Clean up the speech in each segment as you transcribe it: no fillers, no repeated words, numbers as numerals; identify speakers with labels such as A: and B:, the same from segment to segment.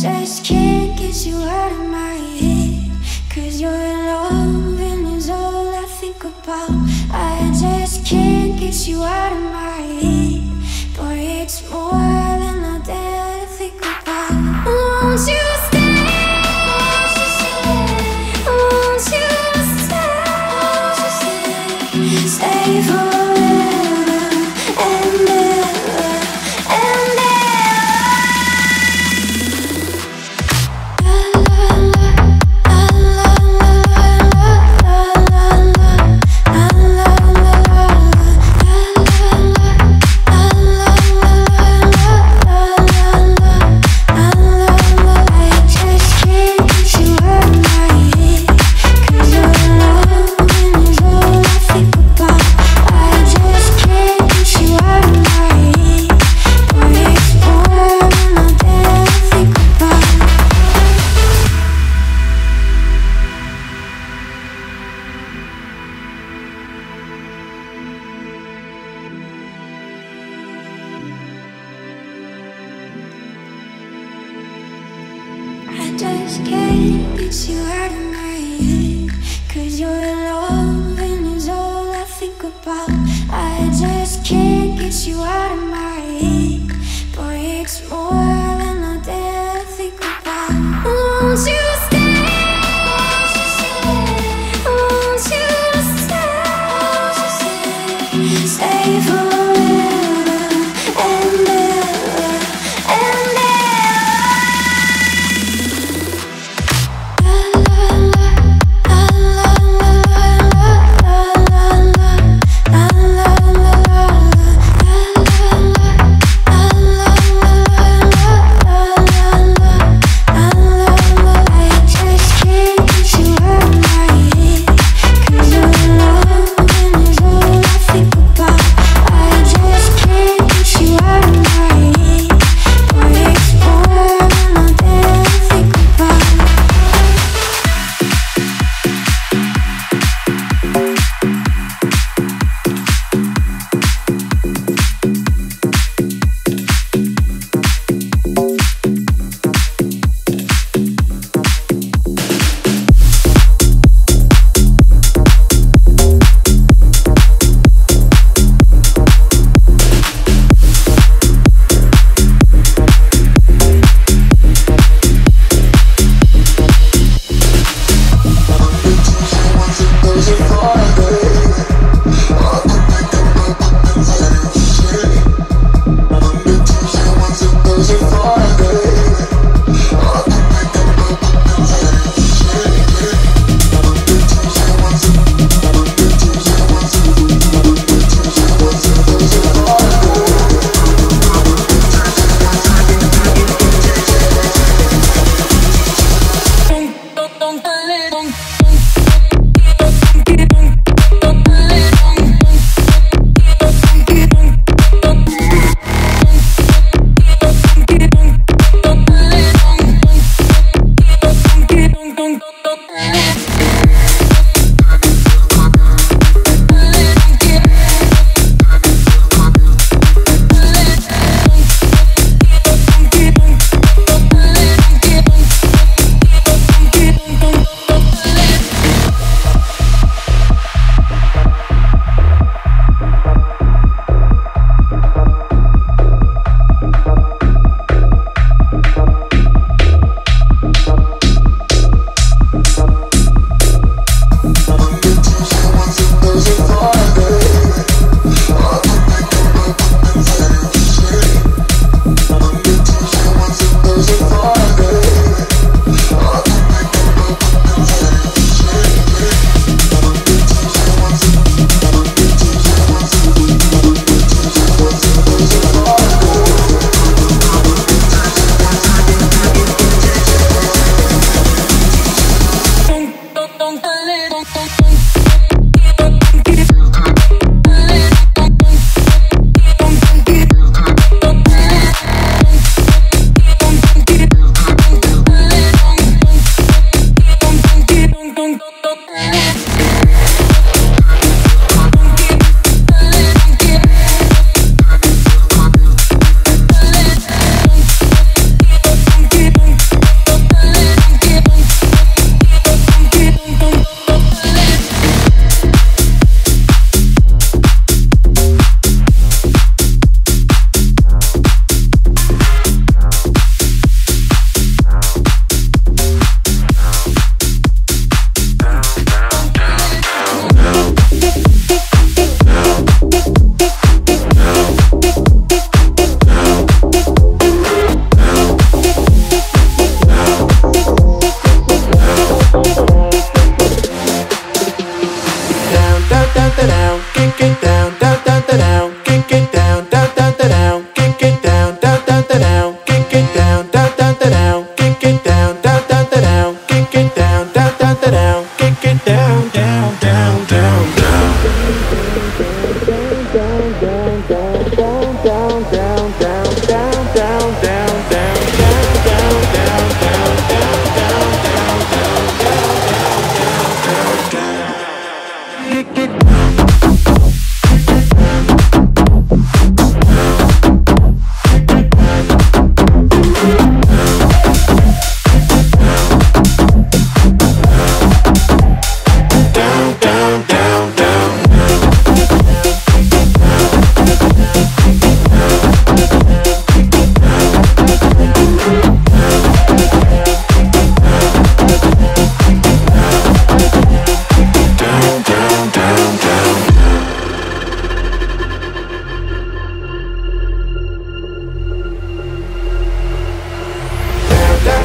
A: just can't get you out of my head, 'cause your loving is all I think about. I just can't get you out of my head, but it's more than I dare to think about. Won't you stay? Won't you stay? Stay forever and ever and ever. I just can't get you out of my head, 'cause your loving is all I think about. I just can't get you out of my head, but it's more than I dare to think about. Won't you stay? Won't you stay? Stay forever and ever and ever.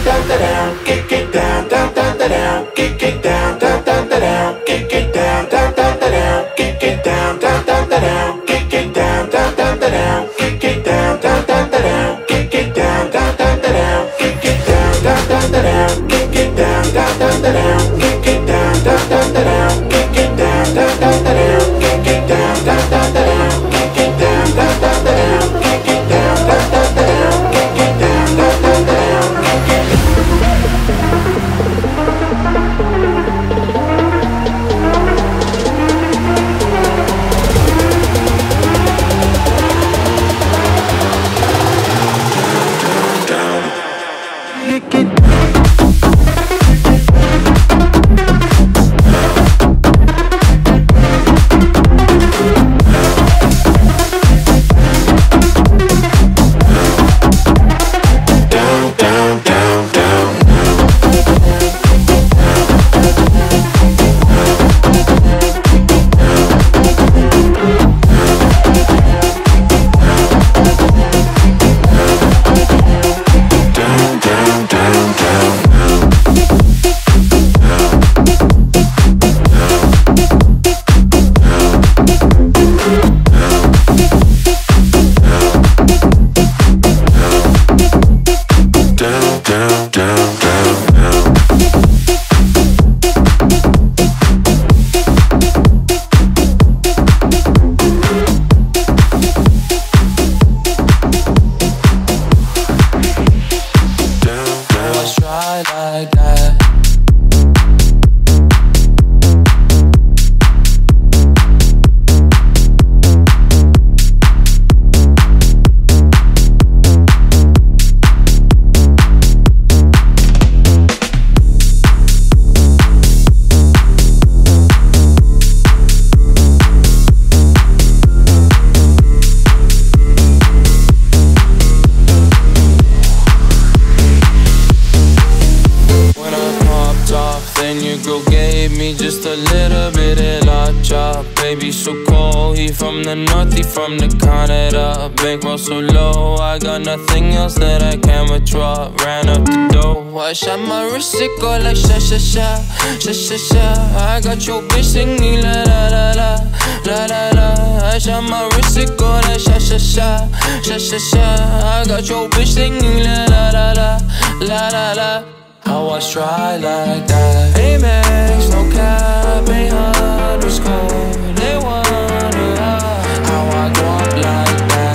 B: Bankroll so low, I got nothing else that I can withdraw. Ran up the dough, I shot my wrist, it go like sha sha sha, sha sha sha. I got your bitch singing la la la la, la la la. I shot my wrist, it go like sha sha sha, sha sha sha. I got your bitch singing la la la la, la la la. How I try like that? Amex, no cap, 800 they wonder how I go up like that.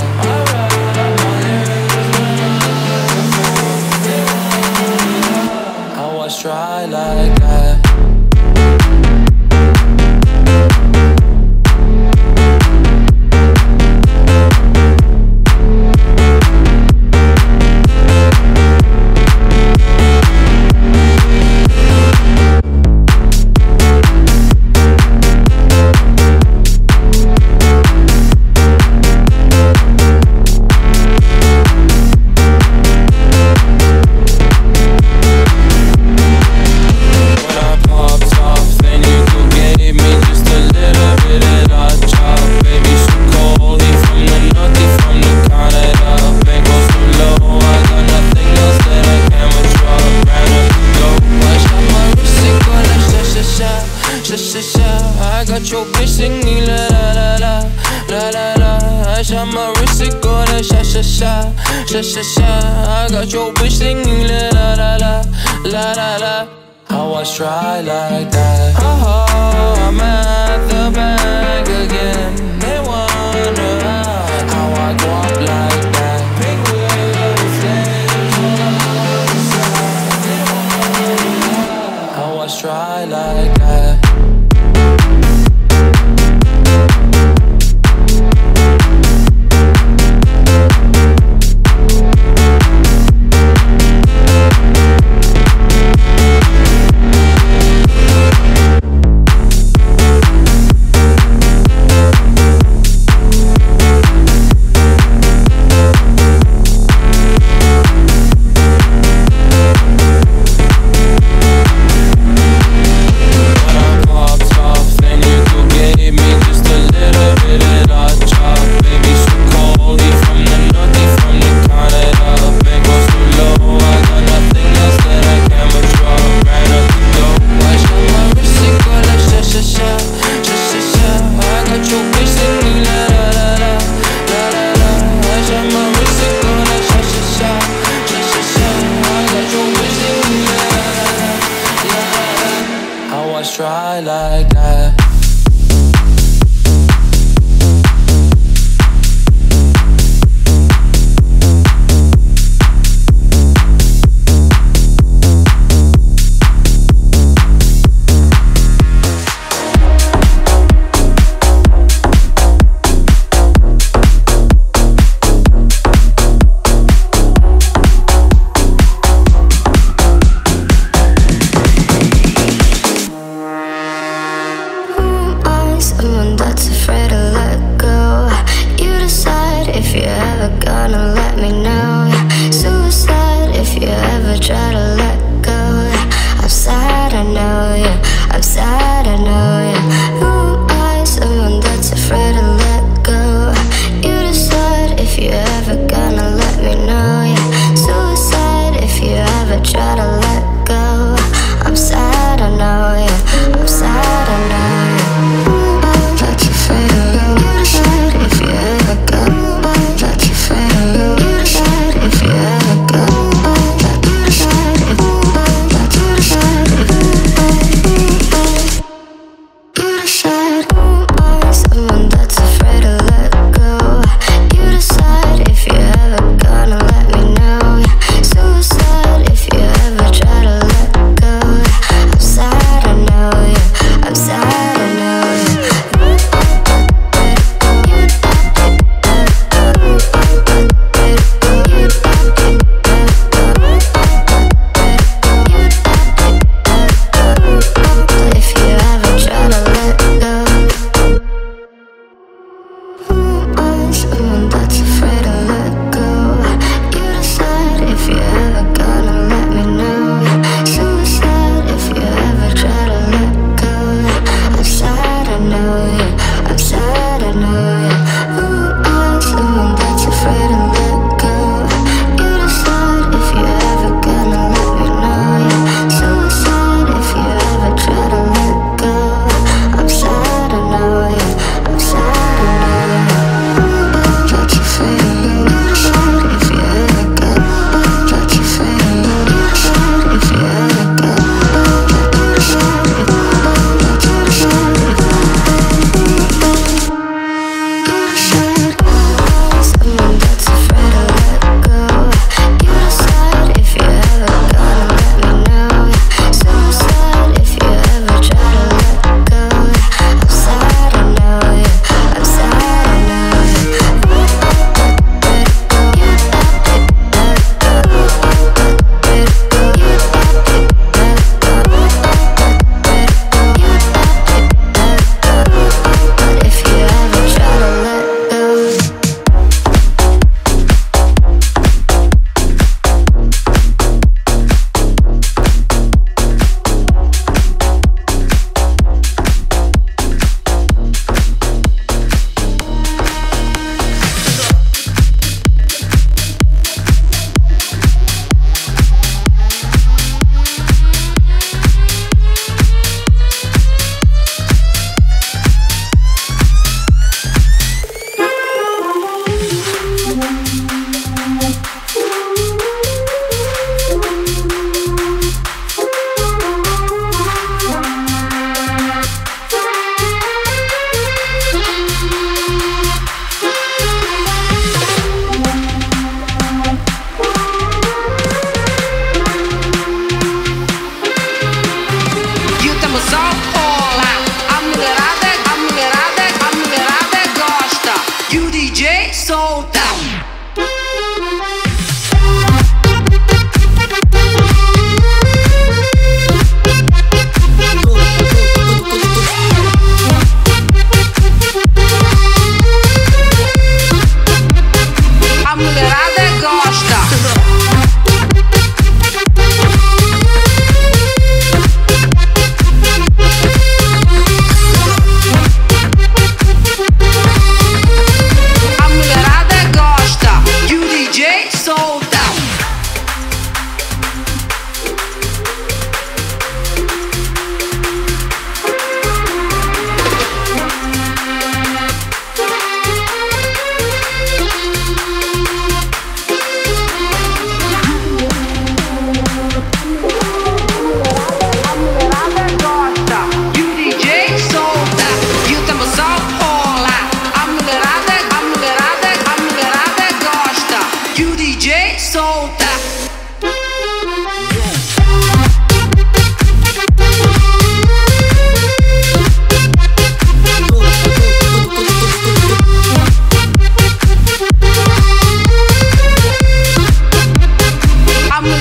B: How I try like that. I got your bitch singing la la la la, la la la. I shot my wrist, it go like sha sha sha, sha sha sha. I got your bitch singing la la la la, la la la. How I try like that? Oh, I'm at the bank again. They wonder how I go up like that. Big wheel flames all the side. How I try like that? lie like that.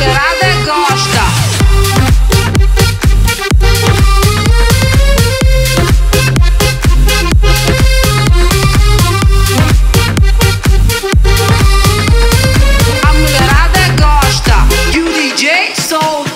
C: mulherada gosta. A mulherada gosta e o DJ solta.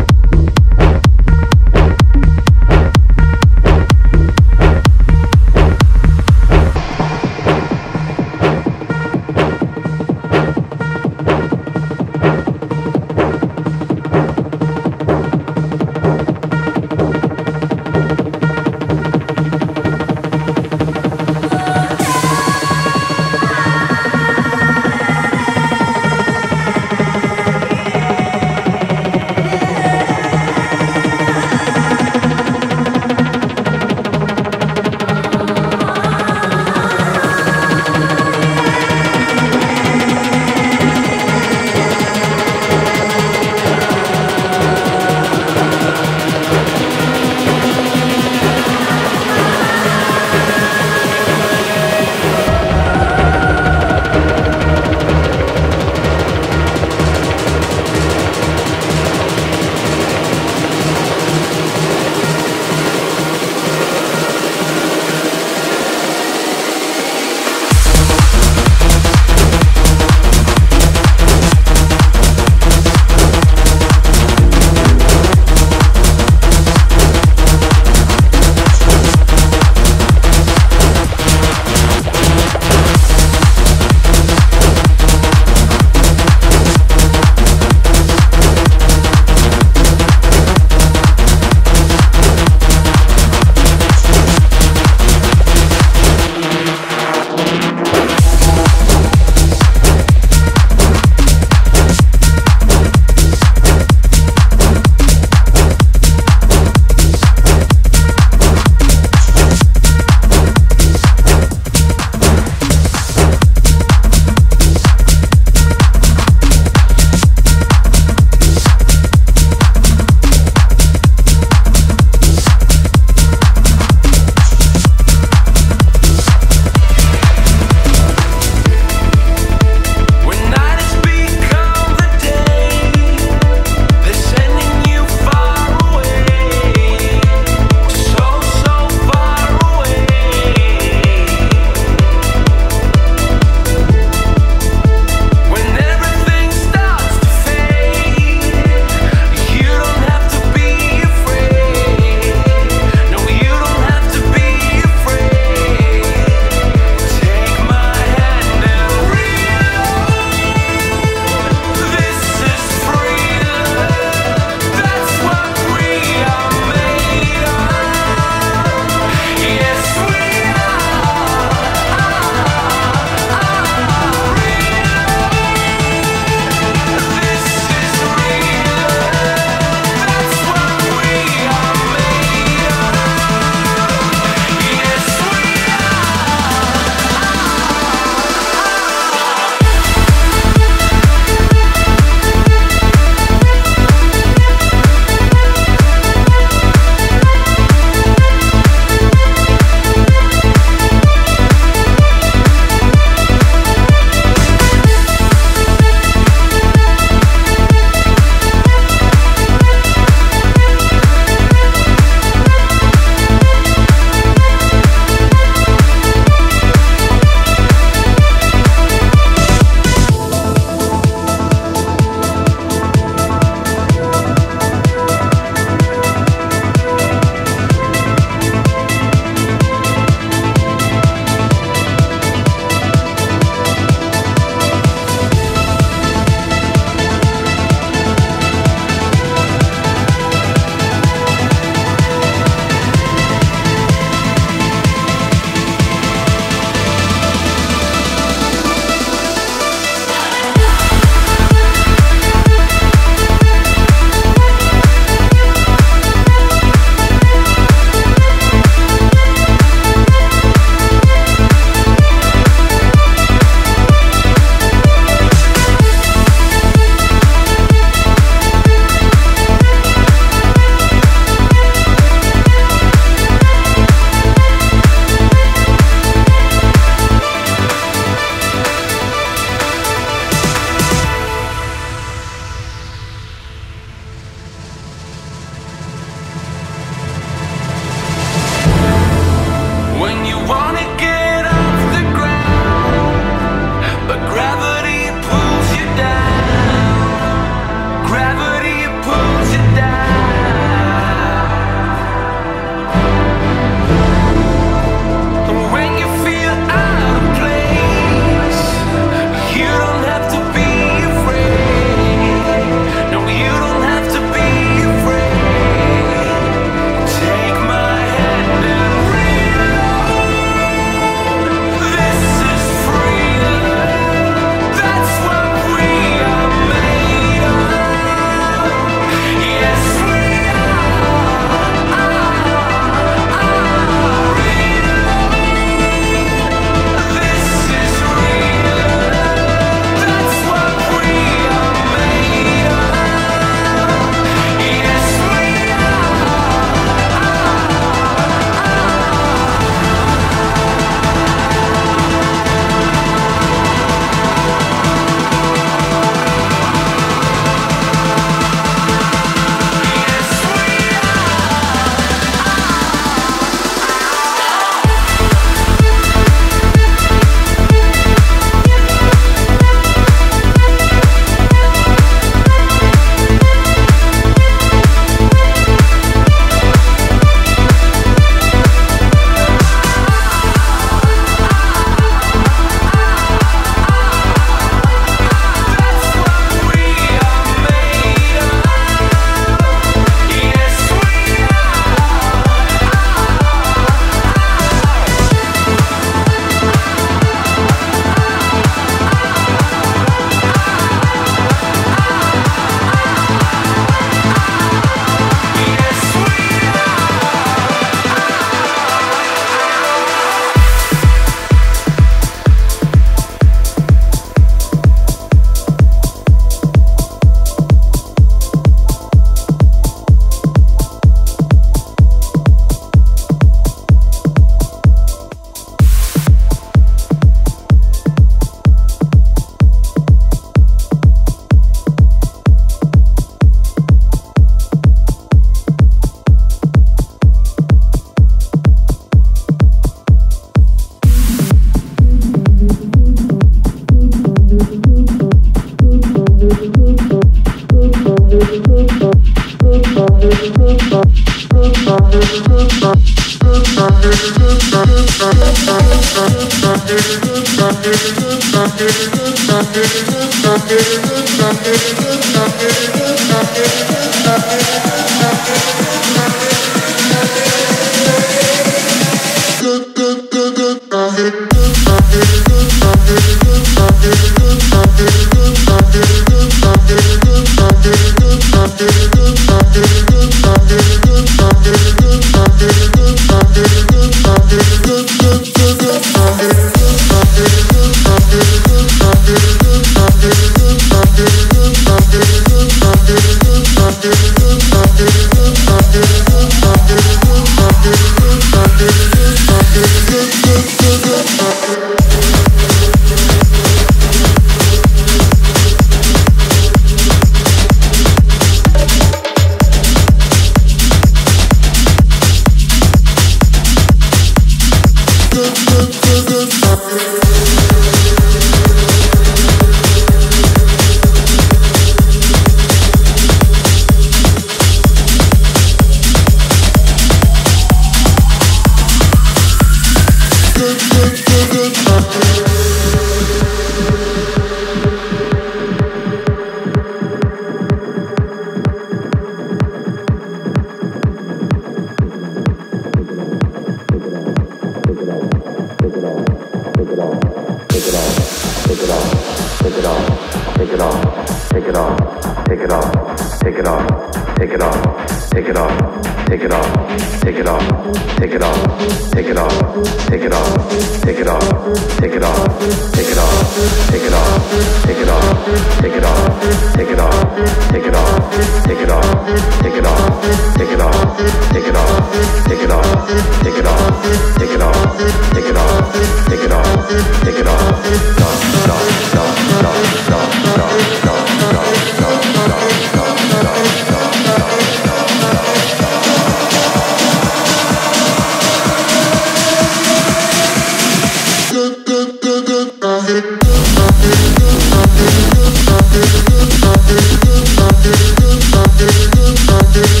D: Good.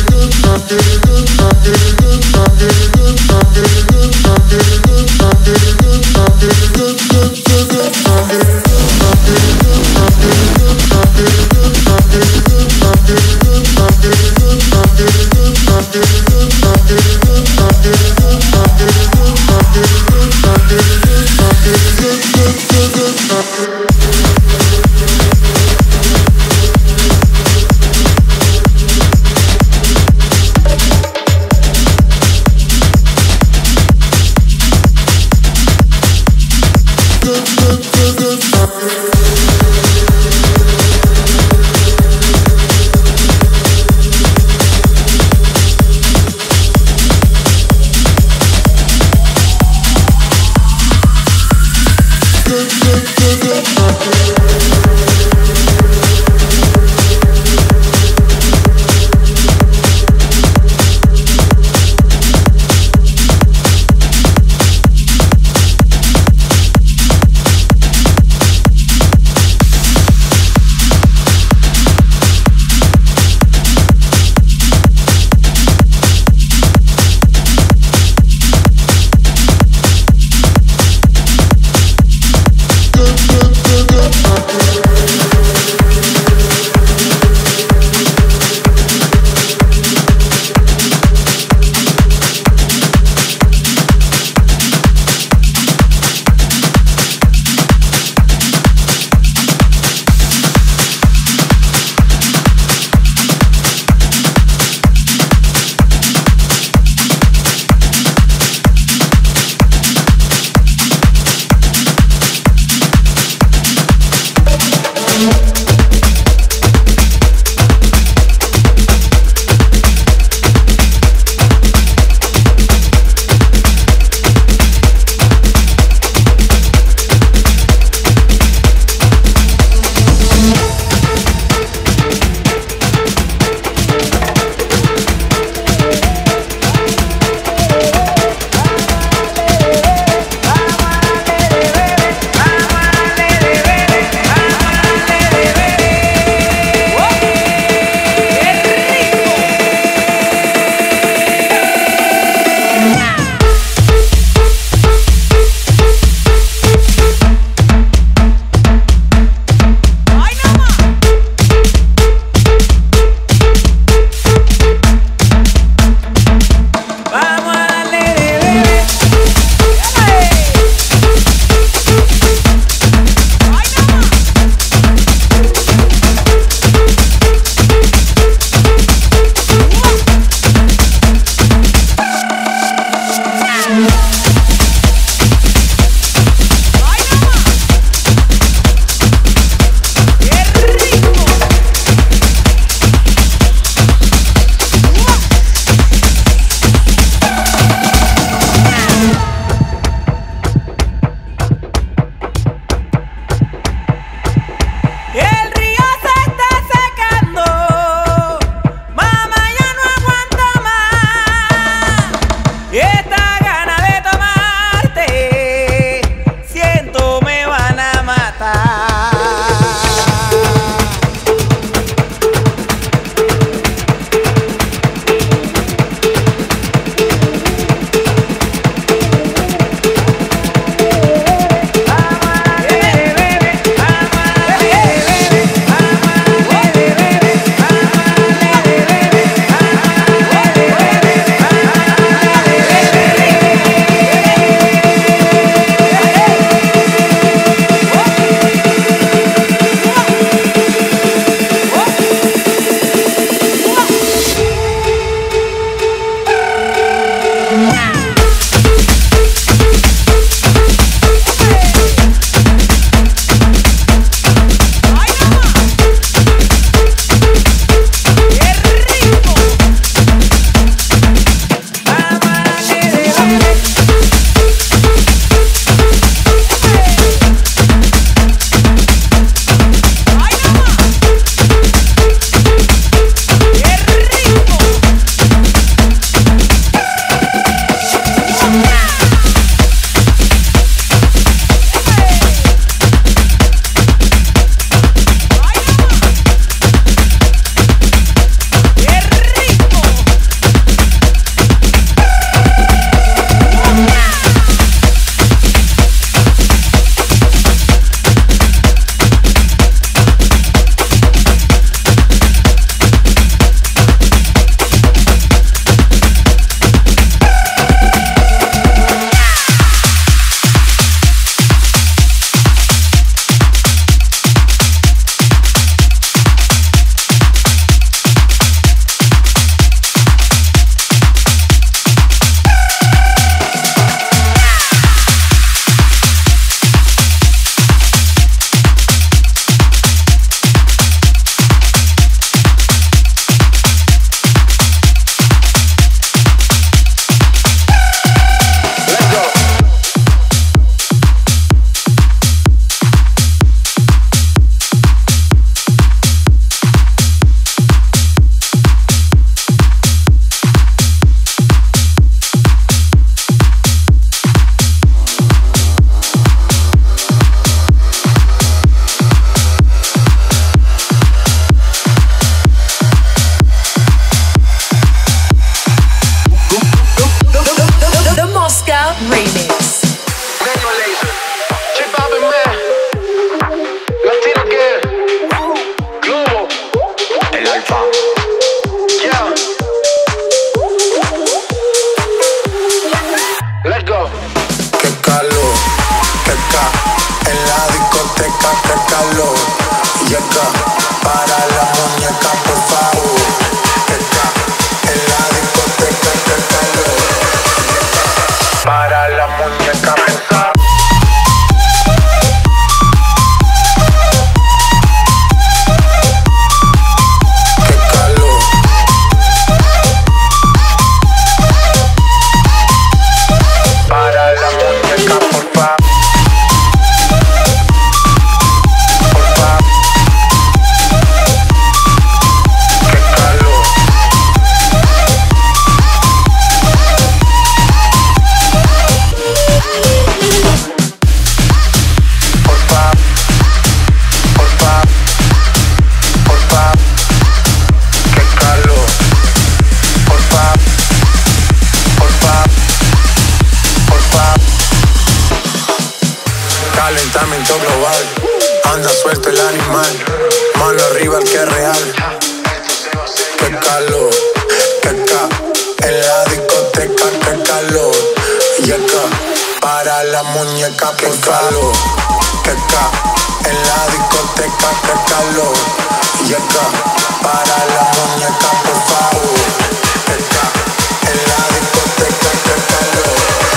D: global. Anda suelto el animal, mano arriba el que es real. Qué calor, que ca, en la discoteca, que calor. Y acá, para la muñeca, que calor. Que ca, en la discoteca, que calor. Y acá, para la muñeca, por favor. Que ca, en la discoteca, que calor.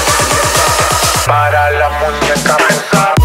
D: Para la muñeca, por favor.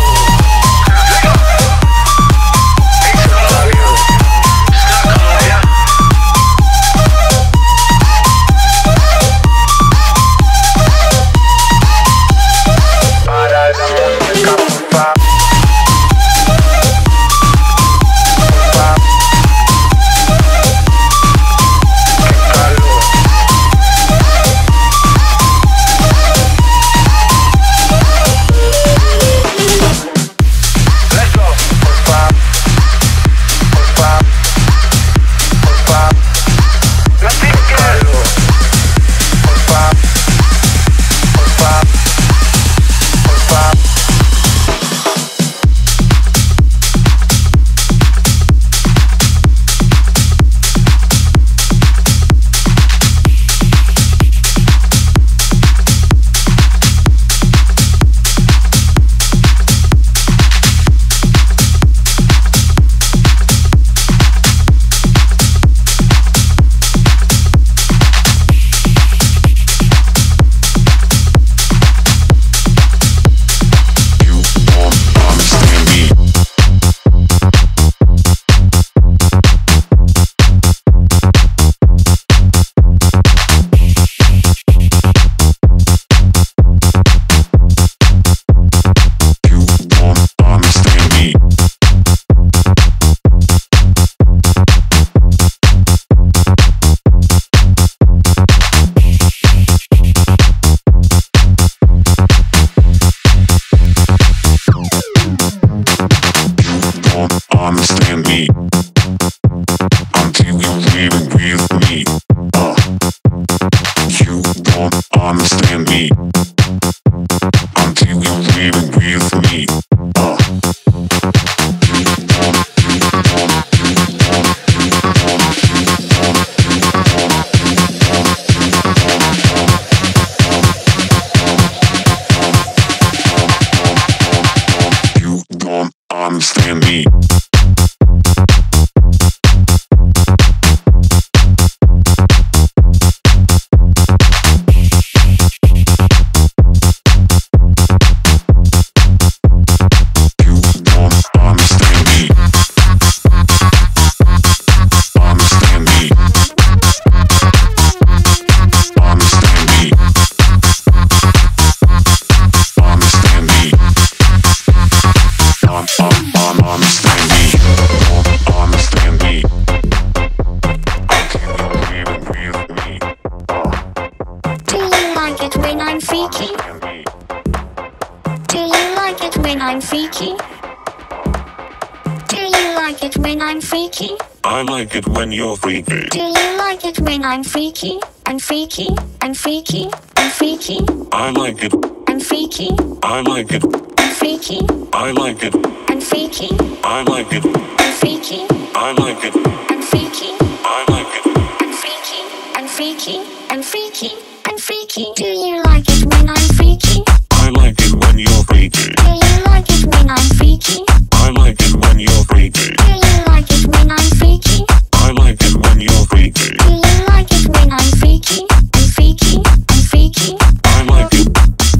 E: I like it when you're freaky.
A: Do you like it when I'm freaky? I'm freaky, I'm freaky, I'm freaky.
E: I like it.
A: I'm freaky.
E: I like it.
A: I'm freaky.
E: I like it.
A: I'm freaky.
E: I like it.
A: I'm freaky.
E: I like it.
A: I'm freaky.
E: I like it.
A: I'm freaky. I'm freaky. I'm freaky. I'm freaky. Do you like it when I'm freaky?
E: I like it when you're freaky.
A: Do you like it when I'm freaky?
E: I like it when you're freaky.
A: Do you like it when I'm freaky?
E: I like it when you're freaky.
A: Do you like it when I'm freaky? I'm freaky. I'm freaky.
E: I like it.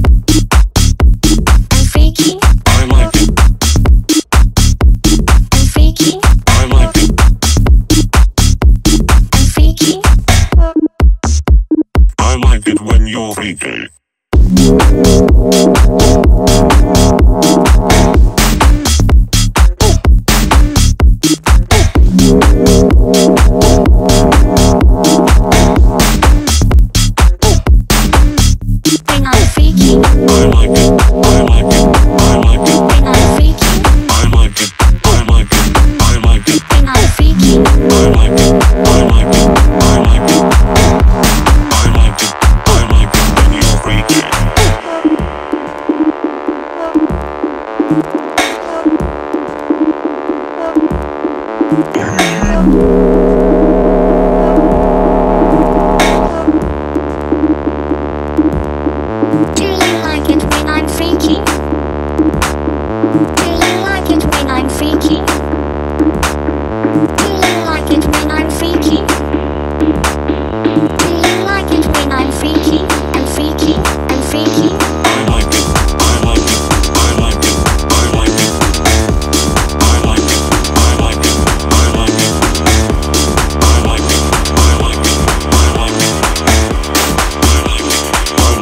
A: I'm freaky.
E: I like it.
A: I'm freaky.
E: I like it.
A: I'm freaky.
E: I like it when you're freaky.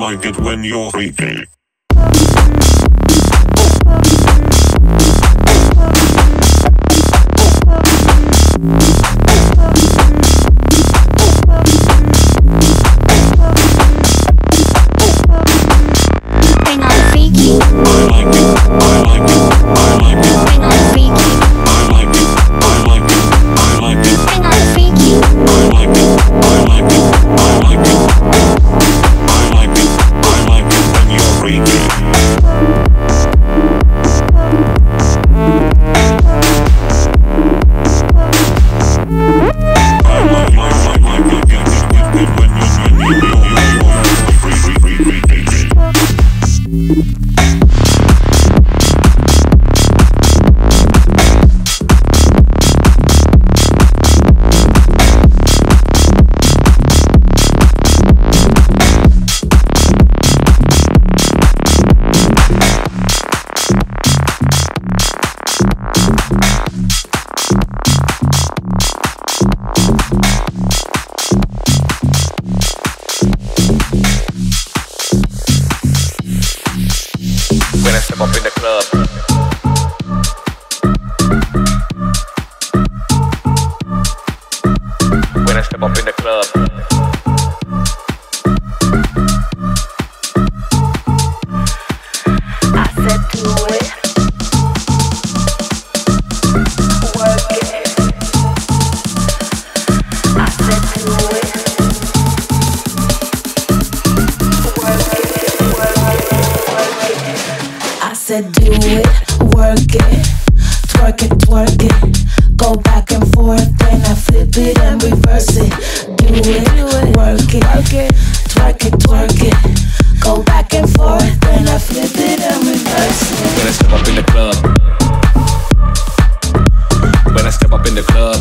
E: like it when you're freaky.
A: Hang on, freaky.
E: I like it, I like it, I like it.
A: Hang on, freaky.
E: I like it, I like it, I like it.
A: Hang on, freaky.
E: I like it, I like it, I like it. I like it, I like it when you're freaky.
F: When I step up in the club, when I step up in the club,
G: I said do it, work it. I said do it, work it, work it, work it. I said do it, work it, twerk it, twerk it. Go back and forth, then I flip it and reverse it. Do it, work it, twerk it, twerk it. Go back and forth, then I flip it and reverse it.
F: when I step up in the club, when I step up in the club,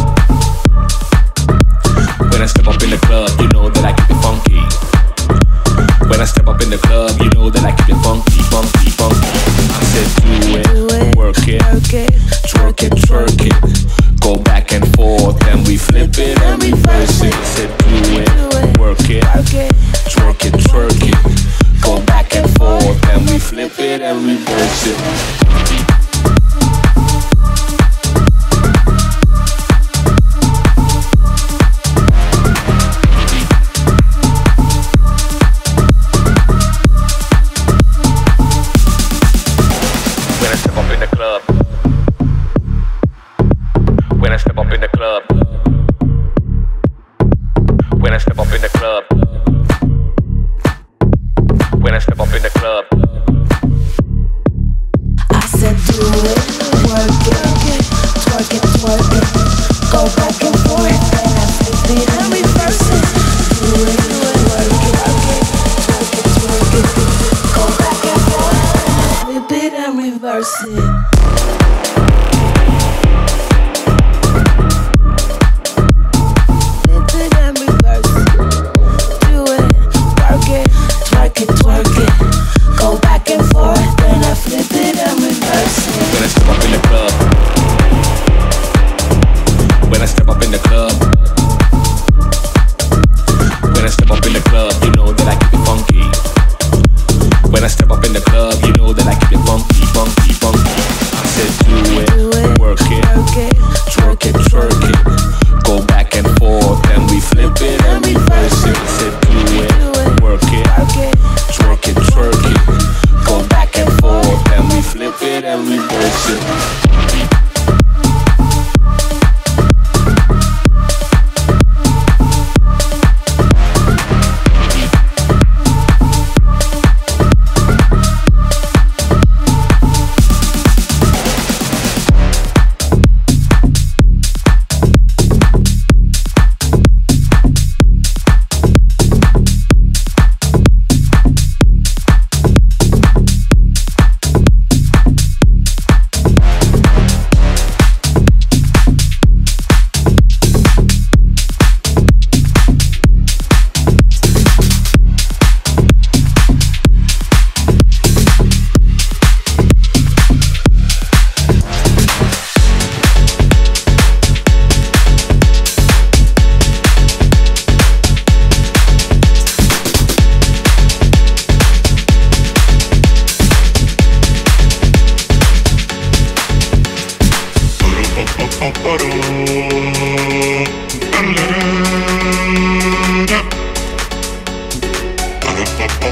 F: when I step up in the club, you know that I keep it funky. When I step up in the club, you know that I keep it funky, funky, funky. I said do it, work it, twerk it, twerk it. Go back and forth, then we flip it and reverse it. I said do it, work it, twerk it, twerk it. Go back and forth, then we flip it and reverse it. When I step up in the club,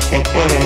H: se puede